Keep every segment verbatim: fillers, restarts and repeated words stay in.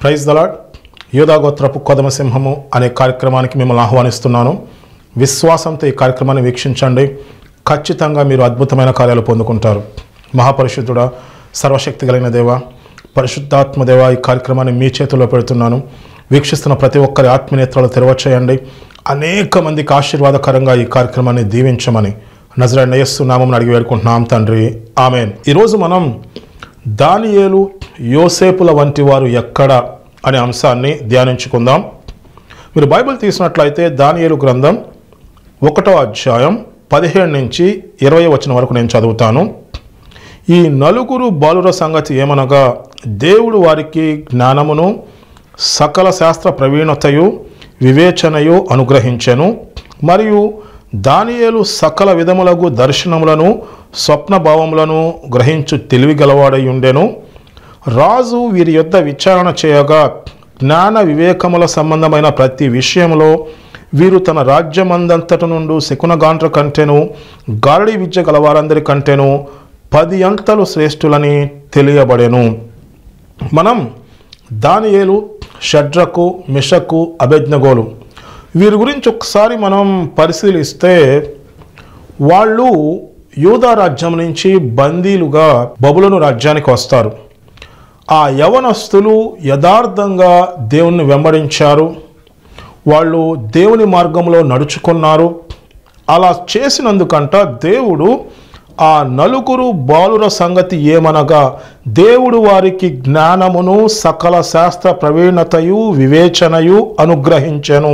Praise the Lord. యూదాగోత్రపు కొదమసింహము అనే కార్యక్రమానికి మిమ్మల్ని ఆహ్వానిస్తున్నాను. విశ్వాసంతో ఈ కార్యక్రమాన్ని వీక్షించండి. ఖచ్చితంగా మీరు అద్భుతమైన కార్యాలు పొందుకుంటారు. మహాపరిశుద్ధుడా, సర్వశక్తి కలిగిన దేవ, పరిశుద్ధాత్మ దేవ, ఈ కార్యక్రమాన్ని మీ చేతుల్లో పెడుతున్నాను. వీక్షిస్తున్న ప్రతి ఒక్కరి ఆత్మనేత్రాలు తెరవచేయండి. అనేక మందికి ఆశీర్వాదకరంగా ఈ కార్యక్రమాన్ని దీవించమని నజరేయుడైన యేసు నామమున అడిగి వేడుకుంటున్నాం తండ్రి, ఆమేన్. ఈరోజు మనం దానియేలు, యోసేపుల వంటి వారు ఎక్కడ అనే అంశాన్ని ధ్యానించుకుందాం. మీరు బైబిల్ తీసినట్లయితే దానియేలు గ్రంథం ఒకటో అధ్యాయం పదిహేడు నుంచి ఇరవై వచనం వరకు నేను చదువుతాను. ఈ నలుగురు బాలుర సంగతి ఏమనగా, దేవుడు వారికి జ్ఞానమును సకల శాస్త్ర ప్రవీణతయు వివేచనయు అనుగ్రహించెను. మరియు దానియేలు సకల విధములగు దర్శనములను స్వప్నభావములను గ్రహించు తెలివి గలవాడై ఉండెను. రాజు వీరి యొద్ద విచారణ చేయగా, జ్ఞాన వివేకముల సంబంధమైన ప్రతి విషయంలో వీరు తన రాజ్యమందంతట నుండి శకునగాండ్ర కంటెను, గారడి విద్య గలవారందరి కంటెను పది అంతలు శ్రేష్ఠులని తెలియబడెను. మనం దానియేలు, షడ్రకు, మిషకు, అబేద్నెగోలు వీరి గురించి ఒకసారి మనం పరిశీలిస్తే, వాళ్ళు యూదా రాజ్యం నుంచి బందీలుగా బబులోను రాజ్యానికి వస్తారు. ఆ యవనస్తులు యథార్థంగా దేవుణ్ణి వెంబడించారు. వాళ్ళు దేవుని మార్గంలో నడుచుకున్నారు. అలా చేసినందుకంట దేవుడు ఆ నలుగురు బాలుర సంగతి ఏమనగా, దేవుడు వారికి జ్ఞానమును సకల శాస్త్ర ప్రవీణతయు వివేచనయు అనుగ్రహించెను.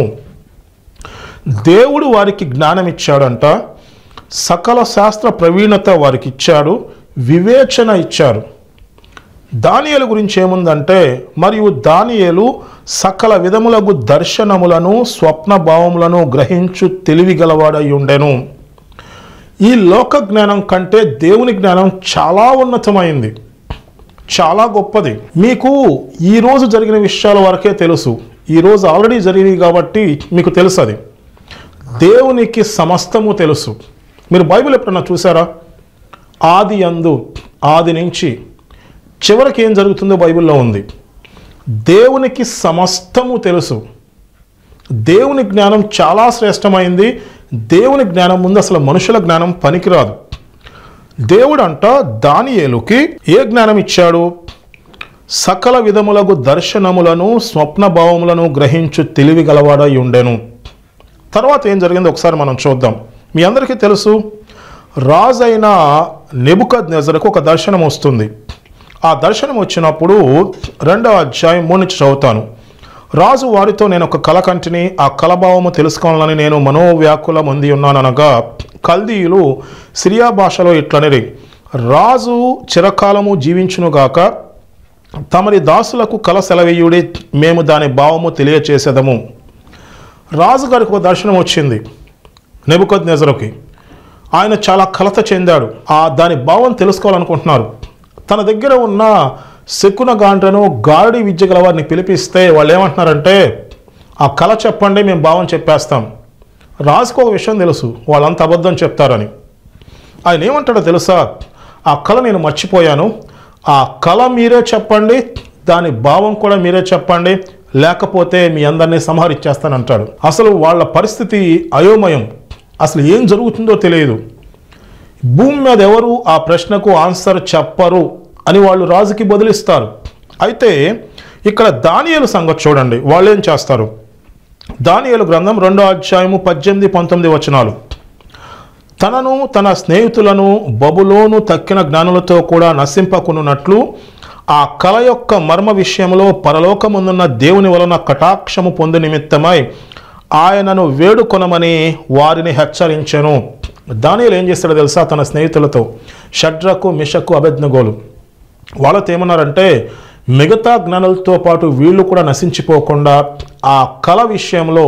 దేవుడు వారికి జ్ఞానం ఇచ్చాడంట, సకల శాస్త్ర ప్రవీణత వారికి ఇచ్చాడు, వివేచన ఇచ్చారు. దానియేలు గురించి ఏముందంటే, మరియు దానియేలు సకల విధములగు దర్శనములను స్వప్నభావములను గ్రహించు తెలివి గలవాడై ఉండెను. ఈ లోక జ్ఞానం కంటే దేవుని జ్ఞానం చాలా ఉన్నతమైంది, చాలా గొప్పది. మీకు ఈరోజు జరిగిన విషయాల వరకే తెలుసు. ఈరోజు ఆల్రెడీ జరిగినవి కాబట్టి మీకు తెలుసు. అది దేవునికి సమస్తము తెలుసు. మీరు బైబిల్ ఎప్పుడన్నా చూసారా? ఆది యందు, ఆది నుంచి చివరికి ఏం జరుగుతుందో బైబిల్లో ఉంది. దేవునికి సమస్తము తెలుసు. దేవుని జ్ఞానం చాలా శ్రేష్టమైంది. దేవుని జ్ఞానం ముందు అసలు మనుషుల జ్ఞానం పనికిరాదు. దేవుడు అంట దానియేలుకి ఏ జ్ఞానం ఇచ్చాడు? సకల విధములగు దర్శనములను స్వప్నభావములను గ్రహించు తెలివి గలవాడై ఉండెను. తర్వాత ఏం జరిగిందో ఒకసారి మనం చూద్దాం. మీ అందరికీ తెలుసు, రాజైన నెబుకద్నెజరుకు ఒక దర్శనం వస్తుంది. ఆ దర్శనం వచ్చినప్పుడు రెండవ అధ్యాయం మూడు నుంచి చదువుతాను. రాజు వారితో, నేను ఒక కల కంటిని, ఆ కలభావము తెలుసుకోవాలని నేను మనోవ్యాకుల పొంది ఉన్నాననగా, కల్దీయులు సిరియా భాషలో ఇట్లనిరి, రాజు చిరకాలము జీవించునుగాక, తమరి దాసులకు కల సెలవీయుడి, మేము దాని భావము తెలియచేసేదము. రాజుగారికి ఒక దర్శనం వచ్చింది నెబుకద్నెజరుకి. ఆయన చాలా కలత చెందాడు. ఆ దాని భావం తెలుసుకోవాలనుకుంటున్నారు. తన దగ్గర ఉన్న శకునగాండ్రను, గారడి విద్య గల వారిని పిలిపిస్తే వాళ్ళు ఏమంటున్నారంటే, ఆ కళ చెప్పండి, మేము భావం చెప్పేస్తాం. రాజుకు ఒక విషయం తెలుసు, వాళ్ళంతా అబద్ధం చెప్తారని. ఆయన ఏమంటాడో తెలుసా? ఆ కళ నేను మర్చిపోయాను, ఆ కళ మీరే చెప్పండి, దాని భావం కూడా మీరే చెప్పండి, లేకపోతే మీ అందరినీ సంహరించేస్తానంటాడు. అసలు వాళ్ళ పరిస్థితి అయోమయం. అసలు ఏం జరుగుతుందో తెలియదు. భూమి మీద ఎవరు ఆ ప్రశ్నకు ఆన్సర్ చెప్పరు అని వాళ్ళు రాజుకి బదులిస్తారు. అయితే ఇక్కడ దానియేలు సంగతి చూడండి. వాళ్ళు ఏం చేస్తారు? దానియేలు గ్రంథం రెండో అధ్యాయము పద్దెనిమిది పంతొమ్మిది వచనాలు. తనను తన స్నేహితులను బబులోను తక్కిన జ్ఞానులతో కూడా నశింపకున్నట్లు ఆ కళ యొక్క మర్మ విషయంలో పరలోకముందున్న దేవుని వలన కటాక్షము పొందు నిమిత్తమై ఆయనను వేడుకొనమని వారిని హెచ్చరించెను. దానియేలు ఏం చేస్తాడో తెలుసా? తన స్నేహితులతో, షడ్రకు, మిషకు, అబేద్నెగోలు వాళ్ళతో ఏమన్నారంటే, మిగతా జ్ఞానులతో పాటు వీళ్ళు కూడా నశించిపోకుండా ఆ కళ విషయంలో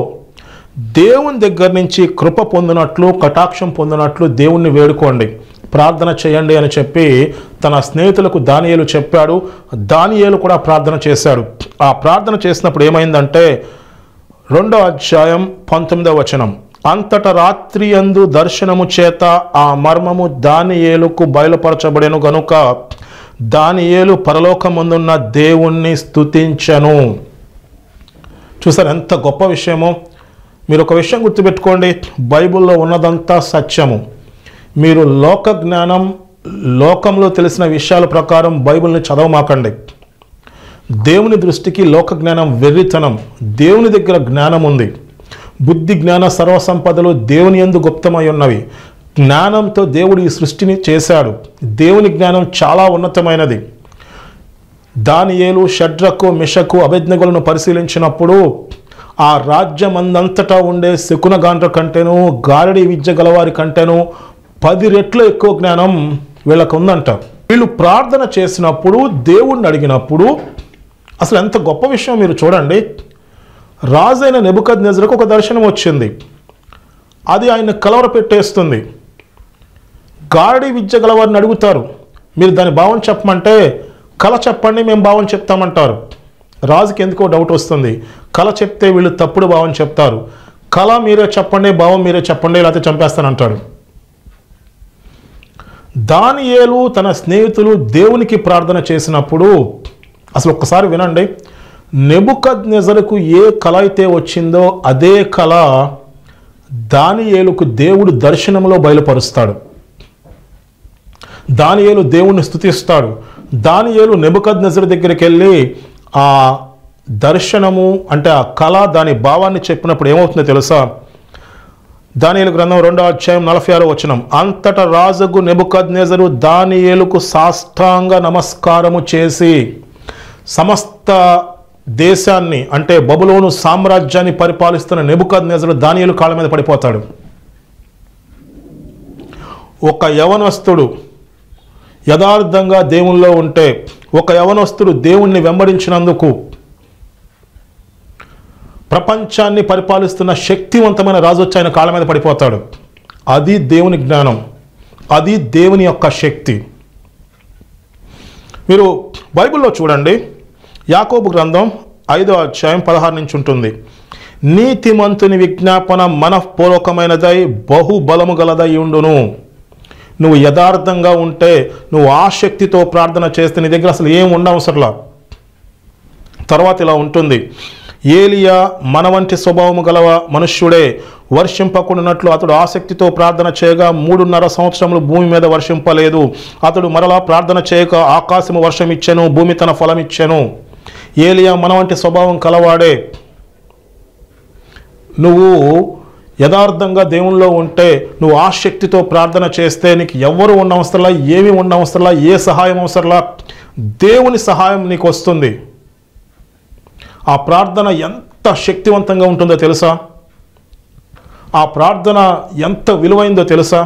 దేవుని దగ్గర నుంచి కృప పొందినట్లు, కటాక్షం పొందినట్లు దేవుణ్ణి వేడుకోండి, ప్రార్థన చేయండి అని చెప్పి తన స్నేహితులకు దానియేలు చెప్పాడు. దానియేలు కూడా ప్రార్థన చేశాడు. ఆ ప్రార్థన చేసినప్పుడు ఏమైందంటే, రెండో అధ్యాయం పంతొమ్మిదవ వచనం, అంతట రాత్రి యందు దర్శనము చేత ఆ మర్మము దానియేలుకు బయలుపరచబడెను గనుక దానియేలు పరలోకమందున్న దేవుణ్ణి స్తుతించెను. చూసారు ఎంత గొప్ప విషయమో. మీరు ఒక విషయం గుర్తుపెట్టుకోండి, బైబిల్లో ఉన్నదంతా సత్యము. మీరు లోక జ్ఞానం, లోకంలో తెలిసిన విషయాల ప్రకారం బైబిల్ని చదవమాకండి. దేవుని దృష్టికి లోక జ్ఞానం వెర్రితనం. దేవుని దగ్గర జ్ఞానం ఉంది. బుద్ధి జ్ఞాన సర్వసంపదలు దేవుని యందు గుప్తమై ఉన్నవి. జ్ఞానంతో దేవుడు ఈ సృష్టిని చేశాడు. దేవుని జ్ఞానం చాలా ఉన్నతమైనది. దానియేలు, షడ్రకు, మిషకు, అబేద్నెగోలను పరిశీలించినప్పుడు ఆ రాజ్యమందంతటా ఉండే శకునగాండ్ర కంటేను, గారడి విద్య గలవారి కంటేను పది రెట్లు ఎక్కువ జ్ఞానం వీళ్ళకు ఉందంట. వీళ్ళు ప్రార్థన చేసినప్పుడు, దేవుణ్ణి అడిగినప్పుడు అసలు ఎంత గొప్ప విషయం మీరు చూడండి. రాజైన నెబుకద్నెజరుకు ఒక దర్శనం వచ్చింది. అది ఆయన కలవర పెట్టేస్తుంది. గారడి విద్య గలవారిని అడుగుతారు, మీరు దాని భావం చెప్పమంటే కళ చెప్పండి, మేము భావం చెప్తామంటారు. రాజుకి ఎందుకో డౌట్ వస్తుంది. కళ చెప్తే వీళ్ళు తప్పుడు భావం చెప్తారు. కళ మీరే చెప్పండి, భావం మీరే చెప్పండి, లేకపోతే చంపేస్తానంటాడు. దానియేలు తన స్నేహితులు దేవునికి ప్రార్థన చేసినప్పుడు అసలు ఒక్కసారి వినండి. నెబుకద్నెజరుకు ఏ కళ అయితే వచ్చిందో అదే కళ దానియేలుకు దేవుడు దర్శనంలో బయలుపరుస్తాడు. దానియేలు దేవుణ్ణి స్తుతిస్తాడు. దానియేలు నెబుకద్నెజరు దగ్గరికి వెళ్ళి ఆ దర్శనము అంటే ఆ కళ, దాని భావాన్ని చెప్పినప్పుడు ఏమవుతుందో తెలుసా? దానియేలు గ్రంథం రెండో అధ్యాయం నలభై ఆరో వచనం. అంతటా రాజుకు నెబుకద్నెజరు దానియేలుకు సాష్టాంగ నమస్కారము చేసి, సమస్త దేశాన్ని అంటే బబులోను సామ్రాజ్యాన్ని పరిపాలిస్తున్న నెబుకద్నెజరు దానియేలు కాళ్ళ మీద పడిపోతాడు. ఒక యవనస్తుడు యథార్థంగా దేవునిలో ఉంటే, ఒక యవనస్తుడు దేవుణ్ణి వెంబడించినందుకు ప్రపంచాన్ని పరిపాలిస్తున్న శక్తివంతమైన రాజు వచ్చి ఆయన కాళ్ళ మీద పడిపోతాడు. అది దేవుని జ్ఞానం, అది దేవుని యొక్క శక్తి. మీరు బైబిల్లో చూడండి, యాకోబు గ్రంథం ఐదో అధ్యాయం పదహారు నుంచి ఉంటుంది. నీతిమంతుని విజ్ఞాపన మనఃపూర్వకమైనదై బహుబలము గలదై ఉండును. నువ్వు యథార్థంగా ఉంటే, నువ్వు ఆసక్తితో ప్రార్థన చేస్తే నీ దగ్గర అసలు ఏం ఉండవసరలా. తర్వాత ఇలా ఉంటుంది, ఏలియా మన వంటి స్వభావము గలవ మనుష్యుడే, వర్షింపకుండానట్లు అతడు ఆసక్తితో ప్రార్థన చేయగా మూడున్నర సంవత్సరములు భూమి మీద వర్షింపలేదు. అతడు మరలా ప్రార్థన చేయక ఆకాశము వర్షం ఇచ్చెను, భూమి తన ఫలం ఇచ్చెను. ఏలియా మన వంటి స్వభావం కలవాడే. నువ్వు యథార్థంగా దేవునిలో ఉంటే, నువ్వు ఆసక్తితో ప్రార్థన చేస్తే నీకు ఎవరు ఉండవసరలా, ఏమి ఉండవసరలా, ఏ సహాయం అవసరలా, దేవుని సహాయం నీకు వస్తుంది. ఆ ప్రార్థన ఎంత శక్తివంతంగా ఉంటుందో తెలుసా? ఆ ప్రార్థన ఎంత విలువైందో తెలుసా?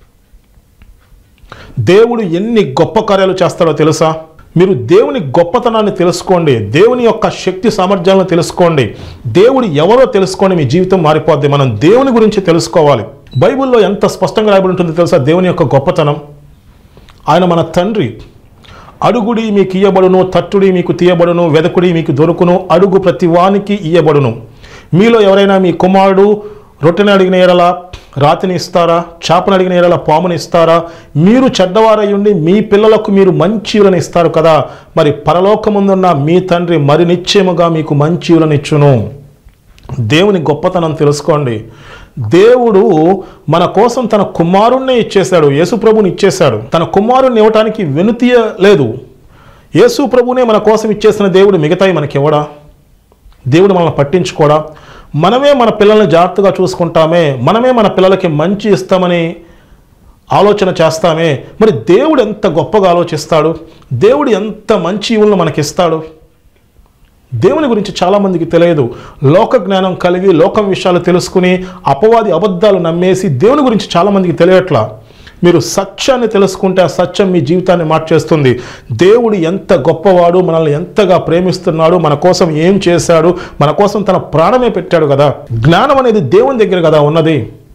దేవుడు ఎన్ని గొప్ప కార్యాలు చేస్తాడో తెలుసా? మీరు దేవుని గొప్పతనాన్ని తెలుసుకోండి, దేవుని యొక్క శక్తి సామర్థ్యాలను తెలుసుకోండి, దేవుడు ఎవరో తెలుసుకోండి, మీ జీవితం మారిపోద్ది. మనం దేవుని గురించి తెలుసుకోవాలి. బైబిల్లో ఎంత స్పష్టంగా రాయబడి ఉంటుందో తెలుసా దేవుని యొక్క గొప్పతనం? ఆయన మన తండ్రి. అడుగుడి మీకు ఇయ్యబడును, తట్టుడి మీకు తీయబడును, వెదకుడి మీకు దొరుకును, అడుగు ప్రతి వానికి ఇయ్యబడును. మీలో ఎవరైనా మీ కుమారుడు రొట్టెని అడిగిన ఎడల రాతిని ఇస్తారా? చేపను అడిగిన ఎడల పాముని ఇస్తారా? మీరు చెడ్డవారై ఉండి మీ పిల్లలకు మీరు మంచివులను ఇస్తారు కదా, మరి పరలోకముందున్న మీ తండ్రి మరి నిశ్చయముగా మీకు మంచివులను ఇచ్చును. దేవుని గొప్పతనం తెలుసుకోండి. దేవుడు మన కోసం తన కుమారుణ్ణే ఇచ్చేశాడు, యేసు ప్రభుని ఇచ్చేశాడు. తన కుమారుణ్ణి ఇవ్వటానికి వెనుతీయలేదు. యేసు ప్రభునే మన కోసం ఇచ్చేసిన దేవుడు మిగతాయి మనకి ఇవ్వడా? దేవుడు మనల్ని పట్టించుకోడా? మనమే మన పిల్లల్ని జాగ్రత్తగా చూసుకుంటామే, మనమే మన పిల్లలకి మంచి ఇస్తామని ఆలోచన చేస్తామే, మరి దేవుడు ఎంత గొప్పగా ఆలోచిస్తాడు, దేవుడు ఎంత మంచి ఇవులను మనకిస్తాడు. దేవుని గురించి చాలామందికి తెలియదు. లోక జ్ఞానం కలిగి లోకం విషయాలు తెలుసుకుని అపవాది అబద్ధాలు నమ్మేసి దేవుని గురించి చాలామందికి తెలియట్లా. మీరు సత్యాన్ని తెలుసుకుంటే ఆ సత్యం మీ జీవితాన్ని మార్చేస్తుంది. దేవుడు ఎంత గొప్పవాడు, మనల్ని ఎంతగా ప్రేమిస్తున్నాడు, మన కోసం ఏం చేశాడు, మన కోసం తన ప్రాణమే పెట్టాడు కదా. జ్ఞానం అనేది దేవుని దగ్గర కదా ఉన్నది.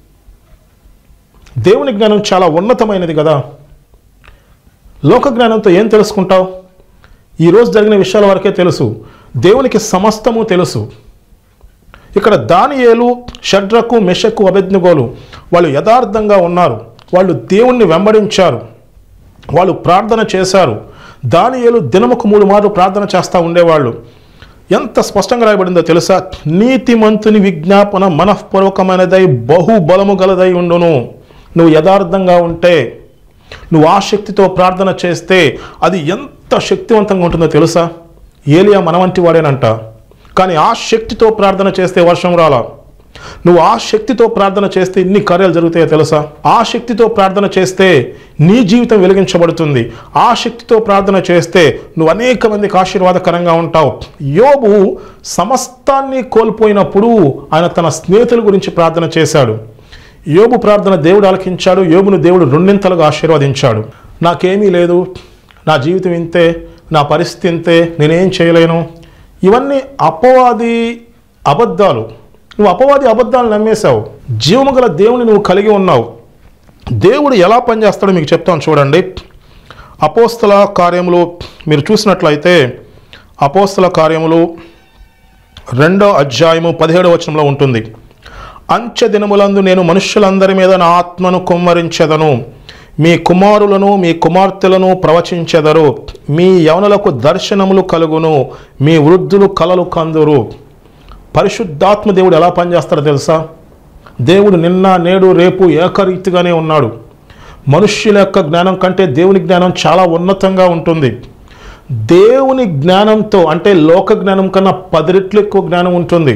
దేవుని జ్ఞానం చాలా ఉన్నతమైనది కదా. లోక జ్ఞానంతో ఏం తెలుసుకుంటావు? ఈరోజు జరిగిన విషయాల వరకే తెలుసు, దేవునికి సమస్తము తెలుసు. ఇక్కడ దానియేలు, షడ్రకు, మెషకు, అబేద్నెగోలు వాళ్ళు యథార్థంగా ఉన్నారు. వాళ్ళు దేవుణ్ణి వెంబడించారు, వాళ్ళు ప్రార్థన చేశారు, దానియేలు దినముకు మూడు మార్లు ప్రార్థన చేస్తూ ఉండేవాళ్ళు. ఎంత స్పష్టంగా రాయబడిందో తెలుసా? నీతిమంతుని విజ్ఞాపన మనఃపూర్వకమైనదై బహుబలము గలదై ఉండును. నువ్వు యథార్థంగా ఉంటే, నువ్వు ఆసక్తితో ప్రార్థన చేస్తే అది ఎంత శక్తివంతంగా ఉంటుందో తెలుసా? ఏలియా మన వంటి వాడేనంట, కానీ ఆ శక్తితో ప్రార్థన చేస్తే వర్షం రాలా. నువ్వు ఆ శక్తితో ప్రార్థన చేస్తే ఇన్ని కార్యాలు జరుగుతాయో తెలుసా? ఆ శక్తితో ప్రార్థన చేస్తే నీ జీవితం వెలిగించబడుతుంది. ఆ శక్తితో ప్రార్థన చేస్తే నువ్వు అనేక మందికి ఆశీర్వాదకరంగా ఉంటావు. యోబు సమస్తాన్ని కోల్పోయినప్పుడు ఆయన తన స్నేహితుల గురించి ప్రార్థన చేశాడు. యోబు ప్రార్థన దేవుడు ఆలకించాడు. యోబును దేవుడు రెండింతలుగా ఆశీర్వదించాడు. నాకేమీ లేదు, నా జీవితం ఇంతే, నా పరిస్థితి ఇంతే, నేనేం చేయలేను, ఇవన్నీ అపవాది అబద్ధాలు. నువ్వు అపవాది అబద్ధాలు నమ్మేశావు. జీవము గల దేవుని నువ్వు కలిగి ఉన్నావు. దేవుడు ఎలా పనిచేస్తాడో మీకు చెప్తాను చూడండి. అపోస్తల కార్యములు మీరు చూసినట్లయితే అపోస్తల కార్యములు రెండో అధ్యాయము పదిహేడవ వచనంలో ఉంటుంది. అంచె దినములందు నేను మనుష్యులందరి మీద నా ఆత్మను కుమ్మరించెదను, మీ కుమారులను మీ కుమార్తెలను ప్రవచించెదరు, మీ యవనులకు దర్శనములు కలుగును, మీ వృద్ధులు కలలు కందురు. పరిశుద్ధాత్మ దేవుడు ఎలా పనిచేస్తాడో తెలుసా? దేవుడు నిన్న నేడు రేపు ఏకరీతిగానే ఉన్నాడు. మనుష్యుల యొక్క జ్ఞానం కంటే దేవుని జ్ఞానం చాలా ఉన్నతంగా ఉంటుంది. దేవుని జ్ఞానంతో అంటే లోక జ్ఞానం కన్నా పది రెట్లు ఎక్కువ జ్ఞానం ఉంటుంది.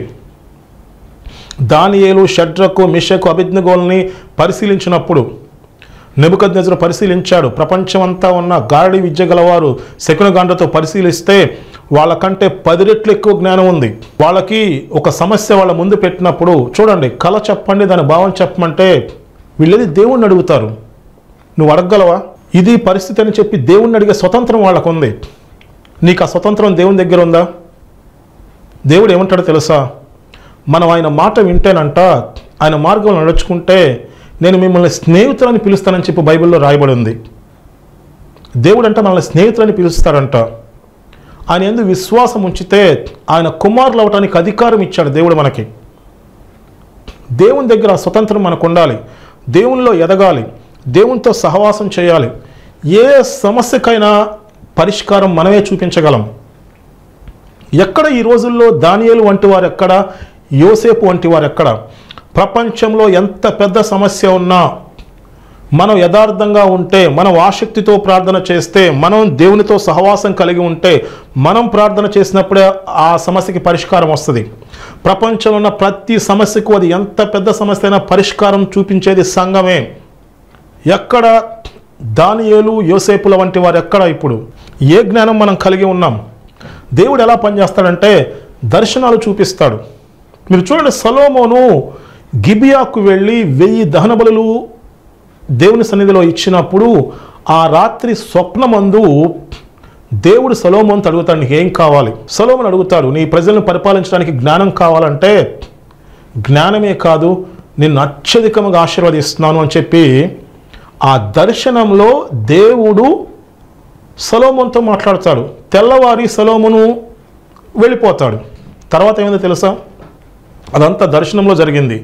దానియేలు షడ్రకు మిషకు అబేద్నెగోల్ని పరిశీలించినప్పుడు నెబుకద్నెజరు పరిశీలించాడు. ప్రపంచమంతా ఉన్న గారడి విద్య గలవారు శకునగాండ్రతో పరిశీలిస్తే వాళ్ళకంటే పది రెట్లు ఎక్కువ జ్ఞానం ఉంది. వాళ్ళకి ఒక సమస్య వాళ్ళ ముందు పెట్టినప్పుడు చూడండి, కళ చెప్పండి, దాని భావం చెప్పమంటే వీళ్ళది దేవుణ్ణి అడుగుతారు. నువ్వు అడగగలవా? ఇది పరిస్థితి అని చెప్పి దేవుణ్ణి అడిగే స్వతంత్రం వాళ్ళకు ఉంది. నీకు ఆ స్వతంత్రం దేవుని దగ్గర ఉందా? దేవుడు ఏమంటాడో తెలుసా? మనం ఆయన మాట వింటేనంట, ఆయన మార్గంలో నడుచుకుంటే నేను మిమ్మల్ని స్నేహితులని పిలుస్తానని చెప్పి బైబిల్లో రాయబడి ఉంది. దేవుడు అంట మనల్ని స్నేహితులని పిలుస్తాడంట. ఆయన యందు విశ్వాసం ఉంచితే ఆయన కుమారులు అవటానికి అధికారం ఇచ్చాడు దేవుడు మనకి. దేవుని దగ్గర స్వతంత్రం మనకు ఉండాలి. దేవునిలో ఎదగాలి, దేవునితో సహవాసం చేయాలి. ఏ సమస్యకైనా పరిష్కారం మనమే చూపించగలం. ఎక్కడ ఈ రోజుల్లో దానియేలు వంటి వారు ఎక్కడ, యోసేపు వంటి వారు ఎక్కడ? ప్రపంచంలో ఎంత పెద్ద సమస్య ఉన్నా మనం యథార్థంగా ఉంటే, మనం ఆసక్తితో ప్రార్థన చేస్తే, మనం దేవునితో సహవాసం కలిగి ఉంటే, మనం ప్రార్థన చేసినప్పుడే ఆ సమస్యకి పరిష్కారం వస్తుంది. ప్రపంచంలో ఉన్న ప్రతి సమస్యకు, అది ఎంత పెద్ద సమస్య అయినా పరిష్కారం చూపించేది సంఘమే. ఎక్కడ దానియేలు యోసేపుల వంటి వారు ఎక్కడ? ఇప్పుడు ఏ జ్ఞానం మనం కలిగి ఉన్నాం? దేవుడు ఎలా పనిచేస్తాడంటే దర్శనాలు చూపిస్తాడు. మీరు చూడండి, సొలొమోను గిబియాకు వెళ్ళి వెయ్యి దహన బలులు దేవుని సన్నిధిలో ఇచ్చినప్పుడు ఆ రాత్రి స్వప్నమందు దేవుడు సొలొమోనుతో అడుగుతాడు, నీకు ఏం కావాలి? సొలొమోను అడుగుతాడు, నీ ప్రజలను పరిపాలించడానికి జ్ఞానం కావాలంటే, జ్ఞానమే కాదు నిన్ను అత్యధికంగా ఆశీర్వదిస్తున్నాను అని చెప్పి ఆ దర్శనంలో దేవుడు సొలొమోనుతో మాట్లాడతాడు. తెల్లవారి సొలొమోను వెళ్ళిపోతాడు. తర్వాత ఏమైందో తెలుసా? అదంతా దర్శనంలో జరిగింది.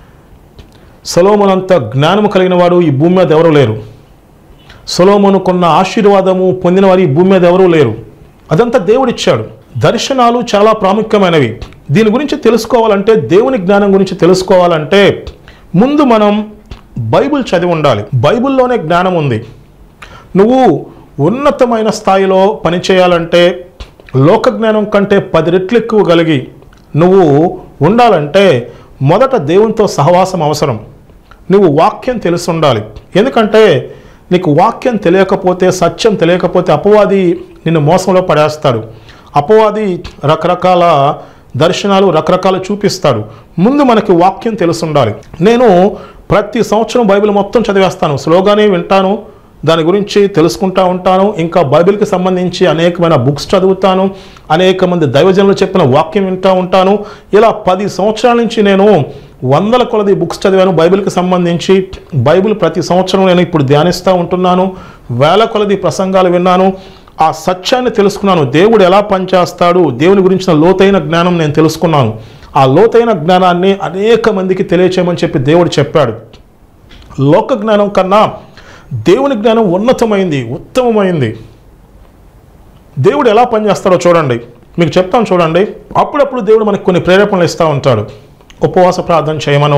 సొలొమోను అంత జ్ఞానము కలిగిన వాడు ఈ భూమి మీద ఎవరూ లేరు. సొలొమోనుకున్న ఆశీర్వాదము పొందిన వారు ఈ భూమి మీద ఎవరూ లేరు. అదంతా దేవుడిచ్చాడు. దర్శనాలు చాలా ప్రాముఖ్యమైనవి. దీని గురించి తెలుసుకోవాలంటే, దేవుని జ్ఞానం గురించి తెలుసుకోవాలంటే ముందు మనం బైబిల్ చదివి ఉండాలి. బైబిల్లోనే జ్ఞానం ఉంది. నువ్వు ఉన్నతమైన స్థాయిలో పనిచేయాలంటే, లోక జ్ఞానం కంటే పది రెట్లు ఎక్కువ కలిగి నువ్వు ఉండాలంటే మొదట దేవునితో సహవాసం అవసరం. నువ్వు వాక్యం తెలిసి ఉండాలి. ఎందుకంటే నీకు వాక్యం తెలియకపోతే, సత్యం తెలియకపోతే అపవాది నిన్ను మోసంలో పడేస్తాడు. అపవాది రకరకాల దర్శనాలు రకరకాలు చూపిస్తాడు. ముందు మనకి వాక్యం తెలిసి ఉండాలి. నేను ప్రతి సంవత్సరం బైబిల్ మొత్తం చదివేస్తాను, స్లోగానే వింటాను, దాని గురించి తెలుసుకుంటూ ఉంటాను. ఇంకా బైబిల్కి సంబంధించి అనేకమైన బుక్స్ చదువుతాను, అనేక మంది దైవజనులు చెప్పిన వాక్యం వింటూ ఉంటాను. ఇలా పది సంవత్సరాల నుంచి నేను వందల కొలది బుక్స్ చదివాను బైబిల్కి సంబంధించి. బైబిల్ ప్రతి సంవత్సరం నేను ఇప్పుడు ధ్యానిస్తూ ఉంటున్నాను. వేల కొలది ప్రసంగాలు విన్నాను. ఆ సత్యాన్ని తెలుసుకున్నాను. దేవుడు ఎలా పనిచేస్తాడు, దేవుని గురించిన లోతైన జ్ఞానం నేను తెలుసుకున్నాను. ఆ లోతైన జ్ఞానాన్ని అనేక మందికి తెలియచేయమని చెప్పి దేవుడు చెప్పాడు. లోక జ్ఞానం కన్నా దేవుని జ్ఞానం ఉన్నతమైంది, ఉత్తమమైంది. దేవుడు ఎలా పనిచేస్తాడో చూడండి, మీకు చెప్తాను చూడండి. అప్పుడప్పుడు దేవుడు మనకు కొన్ని ప్రేరేపణలు ఇస్తూ ఉంటాడు. ఉపవాస ప్రార్థన చేయమనో,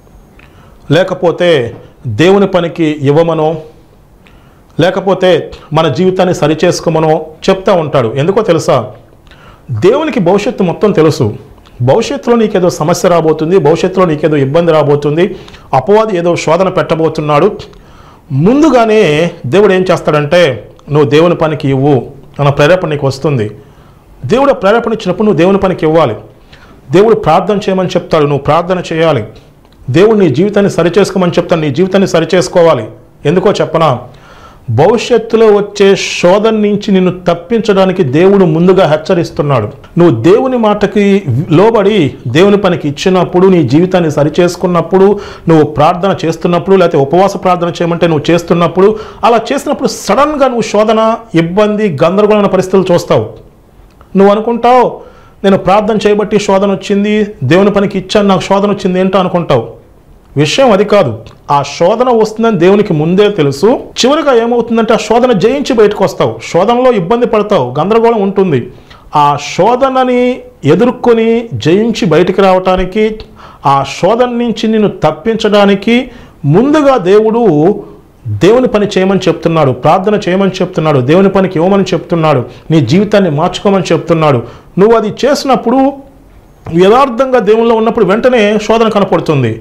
లేకపోతే దేవుని పనికి ఇవ్వమనో, లేకపోతే మన జీవితాన్ని సరిచేసుకోమనో చెప్తూ ఉంటాడు. ఎందుకో తెలుసా? దేవునికి భవిష్యత్తు మొత్తం తెలుసు. భవిష్యత్తులో నీకేదో సమస్య రాబోతుంది, భవిష్యత్తులో నీకేదో ఇబ్బంది రాబోతుంది, అపవాది ఏదో శోధన పెట్టబోతున్నాడు. ముందుగానే దేవుడు ఏం చేస్తాడంటే, నువ్వు దేవుని పనికి ఇవ్వు అన్న ప్రేరేపణ నీకు వస్తుంది. దేవుడు ప్రేరేపణ ఇచ్చినప్పుడు నువ్వు దేవుని పనికి ఇవ్వాలి. దేవుడు ప్రార్థన చేయమని చెప్తాడు, నువ్వు ప్రార్థన చేయాలి. దేవుడు నీ జీవితాన్ని సరిచేసుకోమని చెప్తాడు, నీ జీవితాన్ని సరిచేసుకోవాలి. ఎందుకో చెప్పనా? భవిష్యత్తులో వచ్చే శోధన నుంచి నిన్ను తప్పించడానికి దేవుడు ముందుగా హెచ్చరిస్తున్నాడు. నువ్వు దేవుని మాటకి లోబడి దేవుని పనికి ఇచ్చినప్పుడు, నీ జీవితాన్ని సరిచేసుకున్నప్పుడు, నువ్వు ప్రార్థన చేస్తున్నప్పుడు, లేకపోతే ఉపవాస ప్రార్థన చేయమంటే నువ్వు చేస్తున్నప్పుడు, అలా చేసినప్పుడు సడన్గా నువ్వు శోధన, ఇబ్బంది, గందరగోళమైన పరిస్థితులు చూస్తావు. నువ్వు అనుకుంటావు, నేను ప్రార్థన చేయబట్టి శోధన వచ్చింది, దేవుని పనికి ఇచ్చాను, నాకు శోధన వచ్చింది ఏంటో అనుకుంటావు. విషయం అది కాదు. ఆ శోధన వస్తుందని దేవునికి ముందే తెలుసు. చివరిగా ఏమవుతుందంటే, ఆ శోధన జయించి బయటకు వస్తావు. శోధనలో ఇబ్బంది పడతావు, గందరగోళం ఉంటుంది. ఆ శోధనని ఎదుర్కొని జయించి బయటికి రావటానికి, ఆ శోధన నుంచి నిన్ను తప్పించడానికి ముందుగా దేవుడు దేవుని పని చేయమని చెప్తున్నాడు, ప్రార్థన చేయమని చెప్తున్నాడు, దేవుని పనికి ఇవ్వమని చెప్తున్నాడు, నీ జీవితాన్ని మార్చుకోమని చెప్తున్నాడు. నువ్వు అది చేసినప్పుడు యథార్థంగా దేవునిలో ఉన్నప్పుడు వెంటనే శోధన కనపడుతుంది.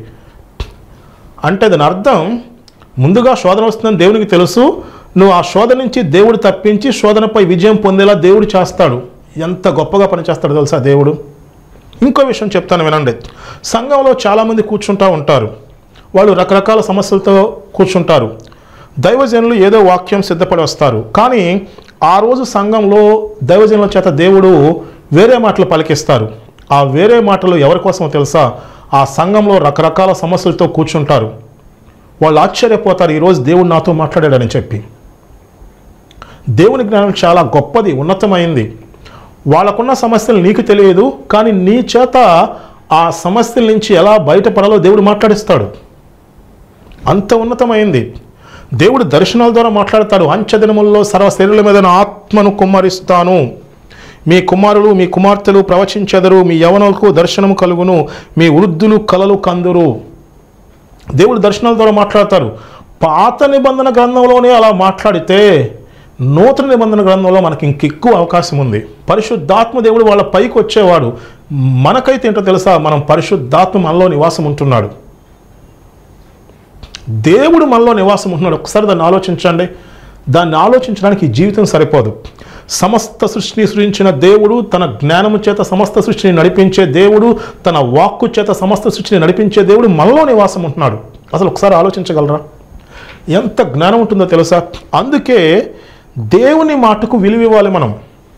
అంటే దాని అర్థం, ముందుగా శోధన వస్తుందని దేవునికి తెలుసు. నువ్వు ఆ శోధన నుంచి దేవుడు తప్పించి శోధనపై విజయం పొందేలా దేవుడు చేస్తాడు. ఎంత గొప్పగా పనిచేస్తాడు తెలుసా దేవుడు. ఇంకో విషయం చెప్తాను వినండి. సంఘంలో చాలామంది కూర్చుంటూ ఉంటారు. వాళ్ళు రకరకాల సమస్యలతో కూర్చుంటారు. దైవజనులు ఏదో వాక్యం సిద్ధపడి వస్తారు, కానీ ఆ రోజు సంఘంలో దైవజనుల చేత దేవుడు వేరే మాటలు పలికిస్తారు. ఆ వేరే మాటలు ఎవరి కోసమో తెలుసా? ఆ సంఘంలో రకరకాల సమస్యలతో కూర్చుంటారు. వాళ్ళు ఆశ్చర్యపోతారు, ఈరోజు దేవుడు నాతో మాట్లాడాడని చెప్పి. దేవుని జ్ఞానం చాలా గొప్పది, ఉన్నతమైంది. వాళ్ళకున్న సమస్యలు నీకు తెలియదు, కానీ నీ చేత ఆ సమస్యల నుంచి ఎలా బయటపడాలో దేవుడు మాట్లాడిస్తాడు. అంత ఉన్నతమైంది. దేవుడు దర్శనాల ద్వారా మాట్లాడతాడు. అంచెదినముల్లో సర్వ శరీరుల మీద నా ఆత్మను కుమ్మరిస్తాను, మీ కుమారులు మీ కుమార్తెలు ప్రవచించెదరు, మీ యవనులకు దర్శనము కలుగును, మీ వృద్ధులు కలలు కందురు. దేవుడు దర్శనాల ద్వారా మాట్లాడతారు. పాత నిబంధన గ్రంథంలోనే అలా మాట్లాడితే నూతన నిబంధన గ్రంథంలో మనకి ఇంకెక్కువ అవకాశం ఉంది. పరిశుద్ధాత్మ దేవుడు వాళ్ళ పైకి వచ్చేవాడు. మనకైతే ఏంటో తెలుసా? మనం పరిశుద్ధాత్మ మనలో నివాసం ఉంటున్నాడు. దేవుడు మనలో నివాసం ఉంటున్నాడు. ఒకసారి దాన్ని ఆలోచించండి. దాన్ని ఆలోచించడానికి ఈ జీవితం సరిపోదు. సమస్త సృష్టిని సృష్టించిన దేవుడు, తన జ్ఞానము చేత సమస్త సృష్టిని నడిపించే దేవుడు, తన వాక్కు చేత సమస్త సృష్టిని నడిపించే దేవుడు మనలో నివాసం ఉంటున్నాడు. అసలు ఒకసారి ఆలోచించగలరా? ఎంత జ్ఞానం ఉంటుందో తెలుసా? అందుకే దేవుని మాటకు విలువ ఇవ్వాలి మనం.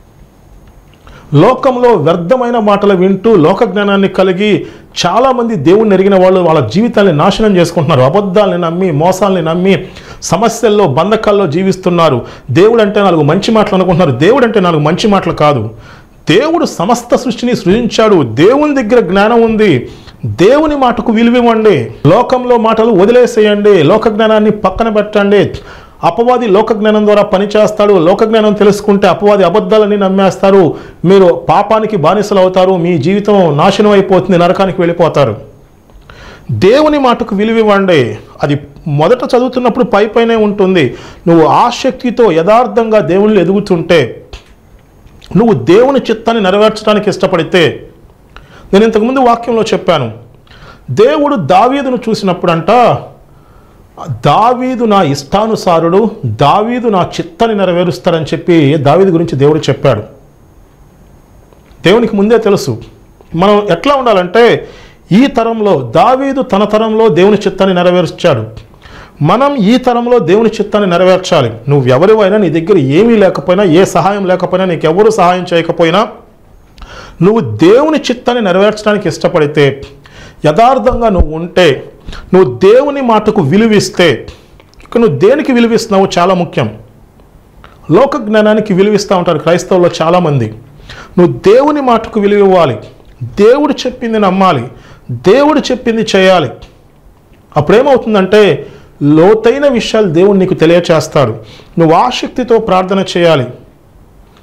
లోకంలో వ్యర్థమైన మాటలు వింటూ లోక జ్ఞానాన్ని కలిగి చాలామంది దేవుణ్ణి ఎరిగిన వాళ్ళు వాళ్ళ జీవితాన్ని నాశనం చేసుకుంటున్నారు. అబద్ధాలని నమ్మి, మోసాలని నమ్మి, సమస్యల్లో, బంధకాల్లో జీవిస్తున్నారు. దేవుడు అంటే నాలుగు మంచి మాటలు అనుకుంటున్నారు. దేవుడు అంటే నాలుగు మంచి మాటలు కాదు. దేవుడు సమస్త సృష్టిని సృజించాడు. దేవుని దగ్గర జ్ఞానం ఉంది. దేవుని మాటకు విలువ ఇవ్వండి. లోకంలో మాటలు వదిలేసేయండి. లోక జ్ఞానాన్ని పక్కన పెట్టండి. అపవాది లోక జ్ఞానం ద్వారా పనిచేస్తాడు. లోక జ్ఞానం తెలుసుకుంటే అపవాది అబద్ధాలని నమ్మేస్తారు. మీరు పాపానికి బానిసలు అవుతారు. మీ జీవితం నాశనం అయిపోతుంది, నరకానికి వెళ్ళిపోతారు. దేవుని మాటకు విలువ ఇవ్వండి. అది మొదట చదువుతున్నప్పుడు పై పైనే ఉంటుంది. నువ్వు ఆసక్తితో యథార్థంగా దేవుళ్ళు ఎదుగుతుంటే, నువ్వు దేవుని చిత్తాన్ని నెరవేర్చడానికి ఇష్టపడితే, నేను ఇంతకుముందు వాక్యంలో చెప్పాను, దేవుడు దావీదును చూసినప్పుడంట, దావీదు నా ఇష్టానుసారుడు, దావీదు నా చిత్తాన్ని నెరవేరుస్తాడని చెప్పి దావీదు గురించి దేవుడు చెప్పాడు. దేవునికి ముందే తెలుసు మనం ఎట్లా ఉండాలంటే, ఈ తరంలో దావీదు తన తరంలో దేవుని చిత్తాన్ని నెరవేర్చాడు. మనం ఈ తరంలో దేవుని చిత్తాన్ని నెరవేర్చాలి. నువ్వు ఎవరివైనా, నీ దగ్గర ఏమీ లేకపోయినా, ఏ సహాయం లేకపోయినా, నీకు ఎవరు సహాయం చేయకపోయినా, నువ్వు దేవుని చిత్తాన్ని నెరవేర్చడానికి ఇష్టపడితే, యథార్థంగా నువ్వు ఉంటే, నువ్వు దేవుని మాటకు విలువిస్తే, ఇక నువ్వు దేనికి విలువిస్తున్నావు చాలా ముఖ్యం. లోక జ్ఞానానికి విలువిస్తూ ఉంటారు క్రైస్తవుల్లో చాలామంది. నువ్వు దేవుని మాటకు విలువ ఇవ్వాలి. దేవుడు చెప్పింది నమ్మాలి. దేవుడు చెప్పింది చేయాలి. అప్పుడేమవుతుందంటే, లోతైన విషయాలు దేవుడు నీకు తెలియచేస్తాడు. నువ్వు ఆసక్తితో ప్రార్థన చేయాలి.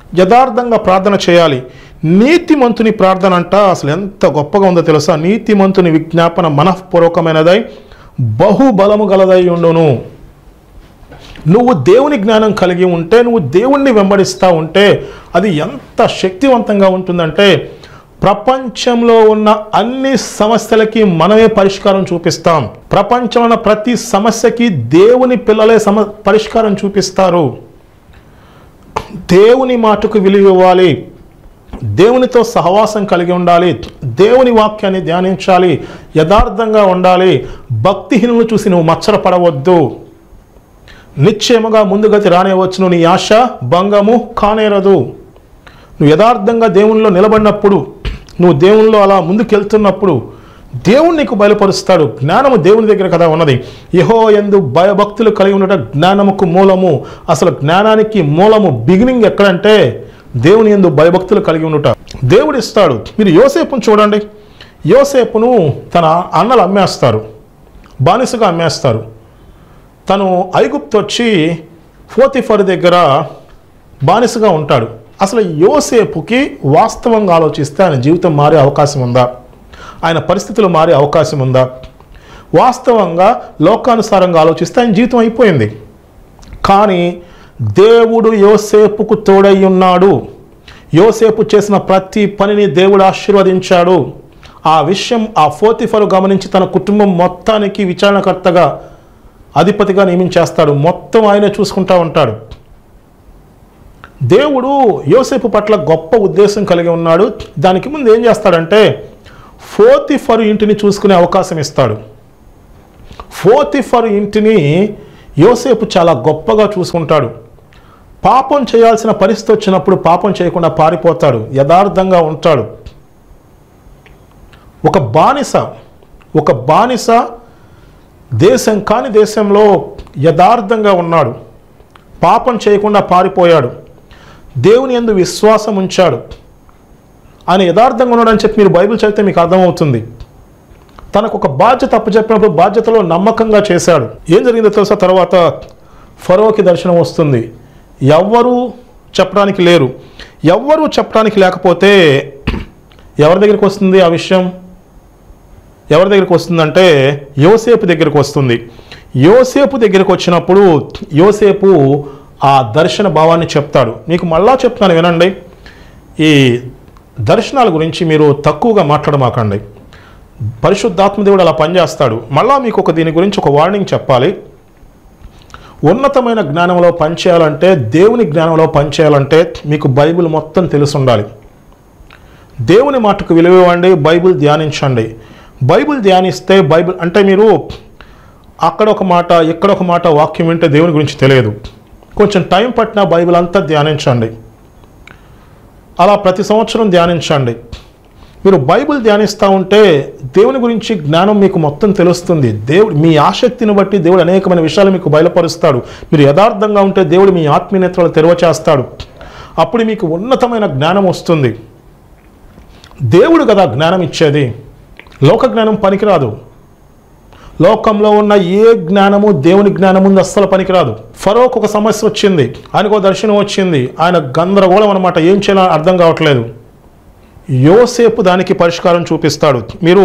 యథార్థంగా ప్రార్థన చేయాలి. నీతిమంతుని ప్రార్థన అంట అసలు ఎంత గొప్పగా ఉందో తెలుసా? నీతిమంతుని విజ్ఞాపన మనఃపూర్వకమైనదై బహుబలము గలదై ఉండును. నువ్వు దేవుని జ్ఞానం కలిగి ఉంటే, నువ్వు దేవుణ్ణి వెంబడిస్తూ ఉంటే అది ఎంత శక్తివంతంగా ఉంటుందంటే ప్రపంచంలో ఉన్న అన్ని సమస్యలకి మనమే పరిష్కారం చూపిస్తాం. ప్రపంచంలో ఉన్న ప్రతి సమస్యకి దేవుని పిల్లలే సమ పరిష్కారం చూపిస్తారు. దేవుని మాటకు విలువ ఇవ్వాలి, దేవునితో సహవాసం కలిగి ఉండాలి, దేవుని వాక్యాన్ని ధ్యానించాలి, యథార్థంగా ఉండాలి. భక్తిహీనులు చూసి నువ్వు మచ్చరపడవద్దు. నిశ్చయముగా ముందుగతి రానేవచ్చును, నీ ఆశ భంగము కానేరదు. నువ్వు యథార్థంగా దేవునిలో నిలబడినప్పుడు, నువ్వు దేవునిలో అలా ముందుకెళ్తున్నప్పుడు దేవుడు నీకు బయలుపరుస్తాడు. జ్ఞానము దేవుని దగ్గర కదా ఉన్నది. యెహోవా యందు భయభక్తులు కలిగి ఉండటం జ్ఞానముకు మూలము. అసలు జ్ఞానానికి మూలము బిగినింగ్ ఎక్కడంటే దేవుని యందు భయభక్తులు కలిగి ఉండట. దేవుడు ఇస్తాడు. మీరు యోసేపును చూడండి. యోసేపును తన అన్నలు అమ్మేస్తారు, బానిసగా అమ్మేస్తారు. తను ఐగుప్తు వచ్చి పోతీఫరు దగ్గర బానిసగా ఉంటాడు. అసలు యోసేపుకి వాస్తవంగా ఆలోచిస్తే ఆయన జీవితం మారే అవకాశం ఉందా? ఆయన పరిస్థితులు మారే అవకాశం ఉందా? వాస్తవంగా లోకానుసారంగా ఆలోచిస్తే ఆయన జీవితం అయిపోయింది. కానీ దేవుడు యోసేపుకు తోడై ఉన్నాడు. యోసేపు చేసిన ప్రతి పనిని దేవుడు ఆశీర్వదించాడు. ఆ విషయం ఆ పోతీఫరు గమనించి తన కుటుంబం మొత్తానికి విచారణకర్తగా, అధిపతిగా నియమించేస్తాడు. మొత్తం ఆయనే చూసుకుంటూ ఉంటాడు. దేవుడు యోసేపు పట్ల గొప్ప ఉద్దేశం కలిగి ఉన్నాడు. దానికి ముందు ఏం చేస్తాడంటే పోతీఫరు ఇంటిని చూసుకునే అవకాశం ఇస్తాడు. పోతీఫరు ఇంటిని యోసేపు చాలా గొప్పగా చూసుకుంటాడు. పాపం చేయాల్సిన పరిస్థితి వచ్చినప్పుడు పాపం చేయకుండా పారిపోతాడు, యథార్థంగా ఉంటాడు. ఒక బానిస ఒక బానిస దేశం కాని దేశంలో యథార్థంగా ఉన్నాడు, పాపం చేయకుండా పారిపోయాడు, దేవుని యందు విశ్వాసం ఉంచాడు. ఆయన యథార్థంగా ఉన్నాడని చెప్పి మీరు బైబిల్ చదివితే మీకు అర్థమవుతుంది. తనకు ఒక బాధ్యత అప్పచెప్పినప్పుడు బాధ్యతలో నమ్మకంగా చేశాడు. ఏం జరిగిందో తెలుసా? తర్వాత ఫరోకి దర్శనం వస్తుంది. ఎవ్వరూ చెప్పడానికి లేరు. ఎవ్వరూ చెప్పడానికి లేకపోతే ఎవరి దగ్గరికి వస్తుంది ఆ విషయం? ఎవరి దగ్గరికి వస్తుందంటే యోసేపు దగ్గరికి వస్తుంది. యోసేపు దగ్గరికి వచ్చినప్పుడు యోసేపు ఆ దర్శన భావాన్ని చెప్తాడు. మీకు మళ్ళా చెప్తాను వినండి. ఈ దర్శనాల గురించి మీరు తక్కువగా మాట్లాడమాకండి. పరిశుద్ధాత్మ దేవుడు అలా పనిచేస్తాడు. మళ్ళా మీకు ఒక దీని గురించి ఒక వార్నింగ్ చెప్పాలి. ఉన్నతమైన జ్ఞానంలో పనిచేయాలంటే, దేవుని జ్ఞానంలో పనిచేయాలంటే మీకు బైబిల్ మొత్తం తెలిసి ఉండాలి. దేవుని మాటకు విలువ ఇవ్వండి, బైబిల్ ధ్యానించండి. బైబిల్ ధ్యానిస్తే బైబిల్ అంటే మీరు అక్కడ ఒక మాట ఇక్కడ ఒక మాట వాక్యం వింటే దేవుని గురించి తెలియదు. కొంచెం టైం పట్టినా బైబిల్ అంతా ధ్యానించండి. అలా ప్రతి సంవత్సరం ధ్యానించండి. మీరు బైబిల్ ధ్యానిస్తూ ఉంటే దేవుని గురించి జ్ఞానం మీకు మొత్తం తెలుస్తుంది. దేవుడు మీ ఆసక్తిని బట్టి దేవుడు అనేకమైన విషయాలు మీకు బయలుపరుస్తాడు. మీరు యథార్థంగా ఉంటే దేవుడు మీ ఆత్మీయతలు తెరవచేస్తాడు. అప్పుడు మీకు ఉన్నతమైన జ్ఞానం వస్తుంది. దేవుడు కదా జ్ఞానం ఇచ్చేది, లోక జ్ఞానం పనికిరాదు. లోకంలో ఉన్న ఏ జ్ఞానము దేవుని జ్ఞానం ముందు అస్సలు పనికిరాదు. ఫరోకు ఒక సమస్య వచ్చింది, ఆయనకు ఒక దర్శనం వచ్చింది, ఆయన గందరగోళం అనమాట, ఏం చేయాలో అర్థం కావట్లేదు. యోసేపు దానికి పరిష్కారం చూపిస్తాడు. మీరు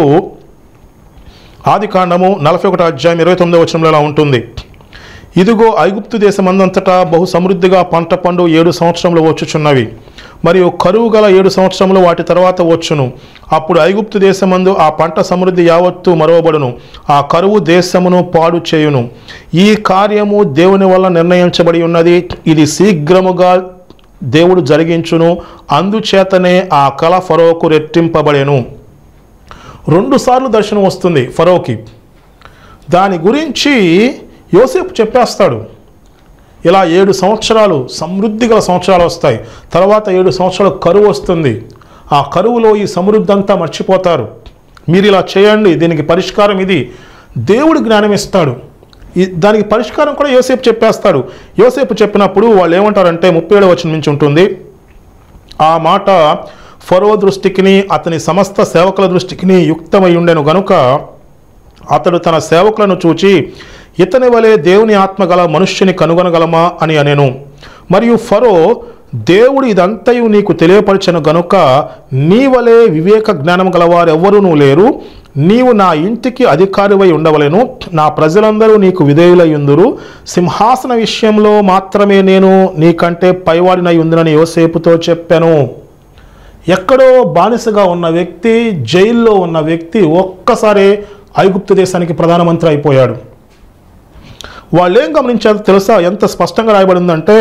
ఆది కాండము నలభై ఒకటో అధ్యాయం ఇరవై తొమ్మిదో వచనంలో ఇలా ఉంటుంది. ఇదిగో ఐగుప్తు దేశమందంతటా బహు సమృద్ధిగా పంట పండు ఏడు సంవత్సరంలో వచ్చుచున్నవి, మరియు కరువు గల ఏడు సంవత్సరములు వాటి తర్వాత వచ్చును. అప్పుడు ఐగుప్తు దేశమందు ఆ పంట సమృద్ధి యావత్తు మరవబడును, ఆ కరువు దేశమును పాడు చేయును. ఈ కార్యము దేవుని వల్ల నిర్ణయించబడి ఉన్నది, ఇది శీఘ్రముగా దేవుడు జరిగించును, అందుచేతనే ఆ కళ ఫరోకు రెట్టింపబడెను. రెండు సార్లు దర్శనం వస్తుంది ఫరోకి. దాని గురించి యోసేపు చెప్పేస్తాడు. ఇలా ఏడు సంవత్సరాలు సమృద్ధిగా సంవత్సరాలు వస్తాయి, తర్వాత ఏడు సంవత్సరాలు కరువు వస్తుంది. ఆ కరువులో ఈ సమృద్ధి అంతా మర్చిపోతారు. మీరు ఇలా చేయండి, దీనికి పరిష్కారం ఇది. దేవుడు జ్ఞానం ఇస్తాడు. ఈ దానికి పరిష్కారం కూడా యోసేపు చెప్పేస్తాడు. యోసేపు చెప్పినప్పుడు వాళ్ళు ఏమంటారంటే ముప్పై ఏడవ వచనం నుంచి ఉంటుంది. ఆ మాట ఫరో దృష్టికిని అతని సమస్త సేవకుల దృష్టికిని యుక్తమై ఉండెను గనుక అతడు తన సేవకులను చూచి, ఇతని వలె దేవుని ఆత్మ గల మనుష్యుని కనుగొనగలమా అని అనెను. మరియు ఫరో దేవుడు ఇదంతయు నీకు తెలియపరచను గనుక నీ వలె వివేక జ్ఞానం గలవారు ఎవ్వరూ లేరు. నీవు నా ఇంటికి అధికారివై ఉండవలెను. నా ప్రజలందరూ నీకు విధేయులయ్యుందురు. సింహాసన విషయంలో మాత్రమే నేను నీకంటే పైవాడినై ఉందునని యోసేపుతో చెప్పాను. ఎక్కడో బానిసగా ఉన్న వ్యక్తి, జైల్లో ఉన్న వ్యక్తి ఒక్కసారి ఐగుప్తు దేశానికి ప్రధానమంత్రి అయిపోయాడు. వాళ్ళు ఏం గమనించారో తెలుసా? ఎంత స్పష్టంగా రాయబడిందంటే,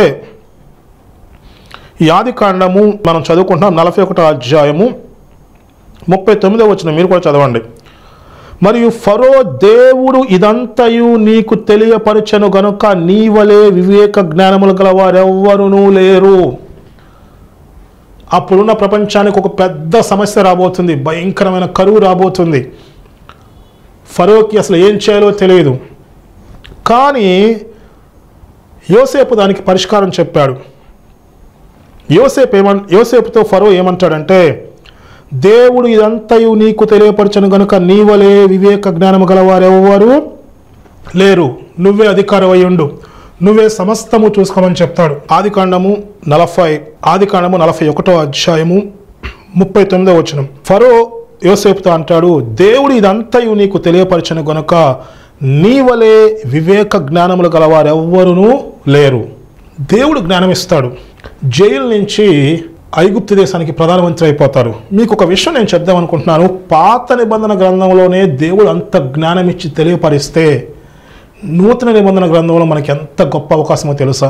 ఈ ఆది కాండము మనం చదువుకుంటున్నాం, నలభై ఒకటో అధ్యాయము ముప్పై తొమ్మిదో వచనం మీరు కూడా చదవండి. మరియు ఫరో, దేవుడు ఇదంతయు నీకు తెలియపరచను గనుక నీ వలె వివేక జ్ఞానములు గల వారెవ్వరూ లేరు. అప్పుడున్న ప్రపంచానికి ఒక పెద్ద సమస్య రాబోతుంది, భయంకరమైన కరువు రాబోతుంది. ఫరోకి అసలు ఏం చేయాలో తెలియదు. కానీ యోసేపు దానికి పరిష్కారం చెప్పాడు. యోసేపు ఏమన్ యోసేపుతో ఫరో ఏమంటాడంటే, దేవుడు ఇదంతయు నీకు తెలియపరచను గనుక నీ వలె వివేక జ్ఞానము గలవారెవ్వరూ లేరు. నువ్వే అధికారమై ఉండు, నువ్వే సమస్తము చూసుకోమని చెప్తాడు. ఆది కాండము నలభై ఆది కాండము నలభై ఒకటో అధ్యాయము ముప్పై తొమ్మిదో వచనం. ఫరో యోసేపుతో అంటాడు, దేవుడు ఇదంతయు నీకు తెలియపరచను గనుక నీ వలె వివేక జ్ఞానములు గలవారెవ్వరూ లేరు. దేవుడు జ్ఞానం ఇస్తాడు. జైలు నుంచి ఐగుప్తు దేశానికి ప్రధానమంత్రి అయిపోతారు. మీకు ఒక విషయం నేను చెప్దాం అనుకుంటున్నాను. పాత నిబంధన గ్రంథంలోనే దేవుడు అంత జ్ఞానం ఇచ్చి తెలియపరిస్తే, నూతన నిబంధన గ్రంథంలో మనకి ఎంత గొప్ప అవకాశమో తెలుసా?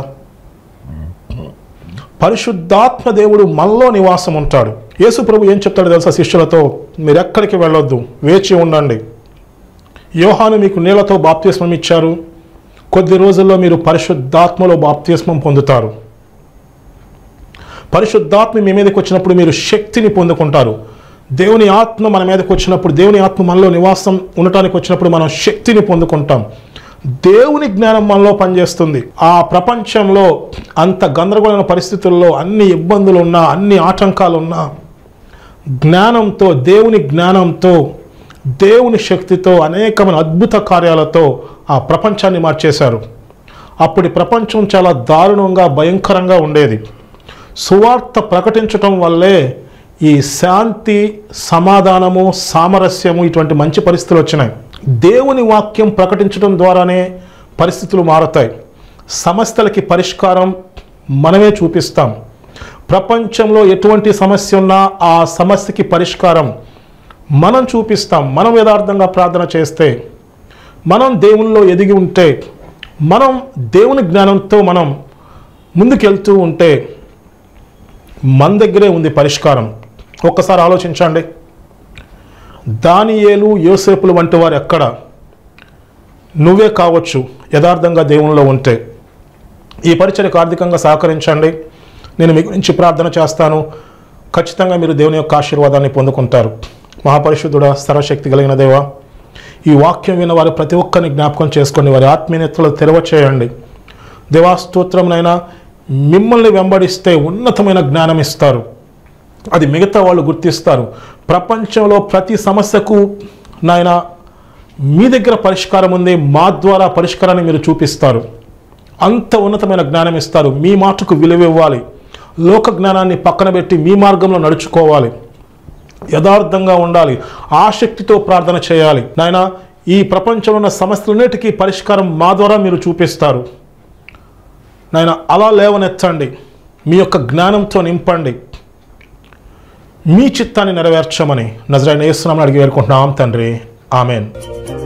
పరిశుద్ధాత్మ దేవుడు మనలో నివాసం ఉంటాడు. యేసు ప్రభు ఏం చెప్తాడు తెలుసా శిష్యులతో? మీరు ఎక్కడికి వెళ్ళొద్దు, వేచి ఉండండి. యోహాను మీకు నీళ్లతో బాప్తిస్మం ఇచ్చారు, కొద్ది రోజుల్లో మీరు పరిశుద్ధాత్మలో బాప్తిస్మం పొందుతారు. పరిశుద్ధాత్మ మీ మీదకి వచ్చినప్పుడు మీరు శక్తిని పొందుకుంటారు. దేవుని ఆత్మ మన మీదకి వచ్చినప్పుడు, దేవుని ఆత్మ మనలో నివాసం ఉండటానికి వచ్చినప్పుడు మనం శక్తిని పొందుకుంటాం. దేవుని జ్ఞానం మనలో పనిచేస్తుంది. ఆ ప్రపంచంలో అంత గందరగోళమైన పరిస్థితుల్లో, అన్ని ఇబ్బందులు ఉన్నా, అన్ని ఆటంకాలు ఉన్నా, జ్ఞానంతో, దేవుని జ్ఞానంతో, దేవుని శక్తితో, అనేకమైన అద్భుత కార్యాలతో ఆ ప్రపంచాన్ని మార్చేశారు. అప్పటి ప్రపంచం చాలా దారుణంగా, భయంకరంగా ఉండేది. సువార్త ప్రకటించటం వల్లే ఈ శాంతి, సమాధానము, సామరస్యము, ఇటువంటి మంచి పరిస్థితులు వచ్చినాయి. దేవుని వాక్యం ప్రకటించడం ద్వారానే పరిస్థితులు మారుతాయి. సమస్యలకి పరిష్కారం మనమే చూపిస్తాం. ప్రపంచంలో ఎటువంటి సమస్య ఉన్నా ఆ సమస్యకి పరిష్కారం మనం చూపిస్తాం. మనం యథార్థంగా ప్రార్థన చేస్తే, మనం దేవునిలో ఎదిగి ఉంటే, మనం దేవుని జ్ఞానంతో మనం ముందుకెళ్తూ ఉంటే మన దగ్గరే ఉంది పరిష్కారం. ఒక్కసారి ఆలోచించండి. దానియేలు, యోసేపులు వంటి వారు ఎక్కడ? నువ్వే కావచ్చు యథార్థంగా దేవునిలో ఉంటే. ఈ పరిచర్యకు ఆర్థికంగా సహకరించండి. నేను మీ గురించి ప్రార్థన చేస్తాను. ఖచ్చితంగా మీరు దేవుని యొక్క ఆశీర్వాదాన్ని పొందుకుంటారు. మహాపరిశుద్ధుడా, సర్వశక్తి కలిగిన దేవా, ఈ వాక్యం విన్న వారు ప్రతి ఒక్కరిని జ్ఞాపకం చేసుకోండి. వారి ఆత్మీయతలు తెరవ చేయండి. దేవా స్తోత్రంనైనా, మిమ్మల్ని వెంబడిస్తే ఉన్నతమైన జ్ఞానం ఇస్తారు. అది మిగతా వాళ్ళు గుర్తిస్తారు. ప్రపంచంలో ప్రతి సమస్యకు నాయన మీ దగ్గర పరిష్కారం ఉంది, మా ద్వారా పరిష్కారాన్ని మీరు చూపిస్తారు. అంత ఉన్నతమైన జ్ఞానం ఇస్తారు. మీ మాటకు విలువ ఇవ్వాలి. లోక జ్ఞానాన్ని పక్కన పెట్టి మీ మార్గంలో నడుచుకోవాలి. యథార్థంగా ఉండాలి. ఆసక్తితో ప్రార్థన చేయాలి. నాయన, ఈ ప్రపంచంలో ఉన్న సమస్యలన్నిటికీ పరిష్కారం మా ద్వారా మీరు చూపిస్తారు. నాయన, అలా లేవనెత్తండి. మీ యొక్క జ్ఞానంతో నింపండి. మీ చిత్తాన్ని నెరవేర్చమని నజరేయుడైన యేసు నామమున అడిగి వేడుకుంటున్నాం తండ్రి. ఆమెన్.